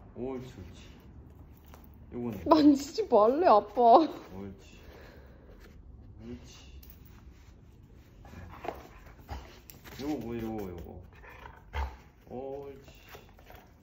옳지 옳지. 요거는 만지지 말래 아빠. 옳지 옳지. 요거 뭐 요거 옳지.